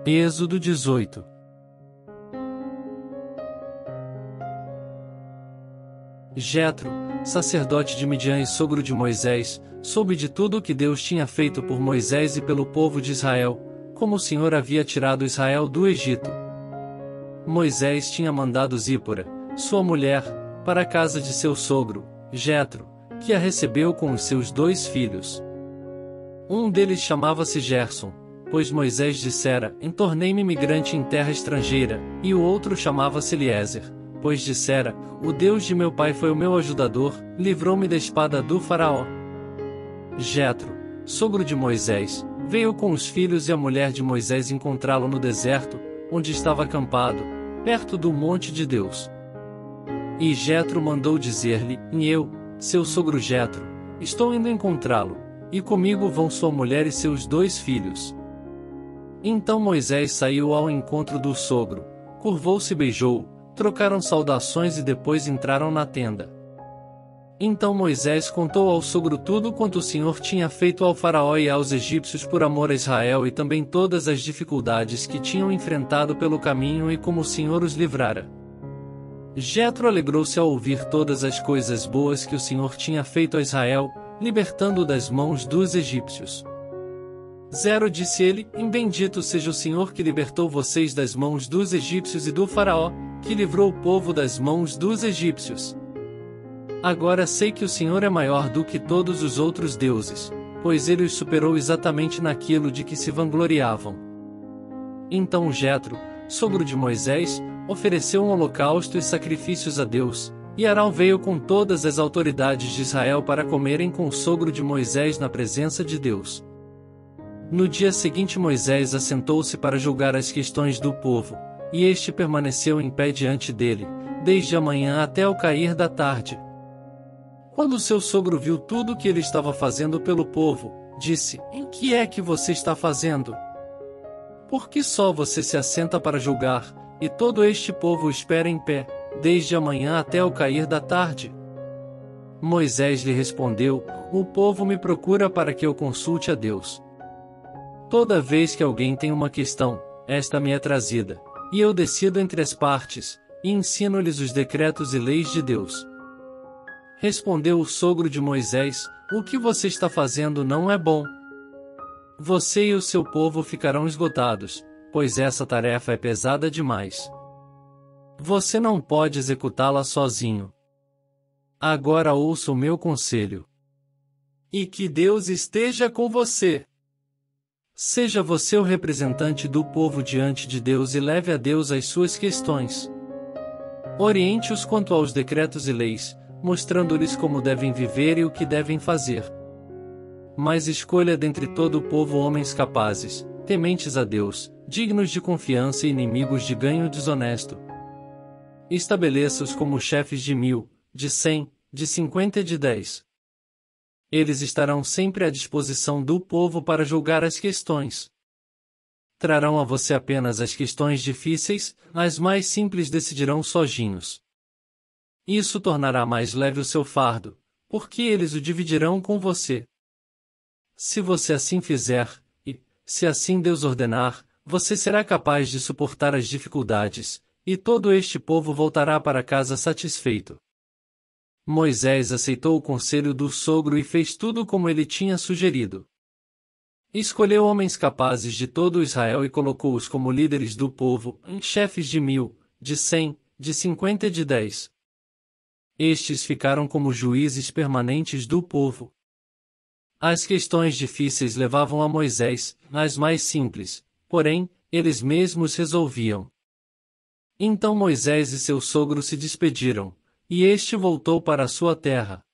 Êxodo 18. Jetro, sacerdote de Midian e sogro de Moisés, soube de tudo o que Deus tinha feito por Moisés e pelo povo de Israel, como o Senhor havia tirado Israel do Egito. Moisés tinha mandado Zípora, sua mulher, para a casa de seu sogro, Jetro, que a recebeu com os seus 2 filhos. Um deles chamava-se Gerson, pois Moisés dissera: "Tornei-me migrante em terra estrangeira", e o outro chamava-se Eliezer, pois dissera: "O Deus de meu pai foi o meu ajudador, livrou-me da espada do faraó". Jetro, sogro de Moisés, veio com os filhos e a mulher de Moisés encontrá-lo no deserto, onde estava acampado, perto do monte de Deus. E Jetro mandou dizer-lhe: "Eu, seu sogro Jetro, estou indo encontrá-lo, e comigo vão sua mulher e seus 2 filhos". Então Moisés saiu ao encontro do sogro, curvou-se e beijou, trocaram saudações e depois entraram na tenda. Então Moisés contou ao sogro tudo quanto o Senhor tinha feito ao faraó e aos egípcios por amor a Israel e também todas as dificuldades que tinham enfrentado pelo caminho e como o Senhor os livrara. Jetro alegrou-se ao ouvir todas as coisas boas que o Senhor tinha feito a Israel, libertando-o das mãos dos egípcios. Disse ele: "Bendito seja o Senhor que libertou vocês das mãos dos egípcios e do faraó, que livrou o povo das mãos dos egípcios. Agora sei que o Senhor é maior do que todos os outros deuses, pois ele os superou exatamente naquilo de que se vangloriavam". Então Jetro, sogro de Moisés, ofereceu um holocausto e sacrifícios a Deus, e Arão veio com todas as autoridades de Israel para comerem com o sogro de Moisés na presença de Deus. No dia seguinte Moisés assentou-se para julgar as questões do povo, e este permaneceu em pé diante dele, desde a manhã até o cair da tarde. Quando seu sogro viu tudo o que ele estava fazendo pelo povo, disse: "O que é que você está fazendo? Por que só você se assenta para julgar, e todo este povo espera em pé, desde a manhã até o cair da tarde?" Moisés lhe respondeu: "O povo me procura para que eu consulte a Deus. Toda vez que alguém tem uma questão, esta me é trazida, e eu decido entre as partes, e ensino-lhes os decretos e leis de Deus." Respondeu o sogro de Moisés: "O que você está fazendo não é bom. Você e o seu povo ficarão esgotados, pois essa tarefa é pesada demais. Você não pode executá-la sozinho. Agora ouça o meu conselho. E que Deus esteja com você. Seja você o representante do povo diante de Deus e leve a Deus as suas questões. Oriente-os quanto aos decretos e leis, mostrando-lhes como devem viver e o que devem fazer. Mas escolha dentre todo o povo homens capazes, tementes a Deus, dignos de confiança e inimigos de ganho desonesto. Estabeleça-os como chefes de 1000, de 100, de 50 e de 10. Eles estarão sempre à disposição do povo para julgar as questões. Trarão a você apenas as questões difíceis, as mais simples decidirão sozinhos. Isso tornará mais leve o seu fardo, porque eles o dividirão com você. Se você assim fizer, e, se assim Deus ordenar, você será capaz de suportar as dificuldades, e todo este povo voltará para casa satisfeito." Moisés aceitou o conselho do sogro e fez tudo como ele tinha sugerido. Escolheu homens capazes de todo Israel e colocou-os como líderes do povo, chefes de 1000, de 100, de 50 e de 10. Estes ficaram como juízes permanentes do povo. As questões difíceis levavam a Moisés, as mais simples, porém, eles mesmos resolviam. Então Moisés e seu sogro se despediram, e este voltou para a sua terra.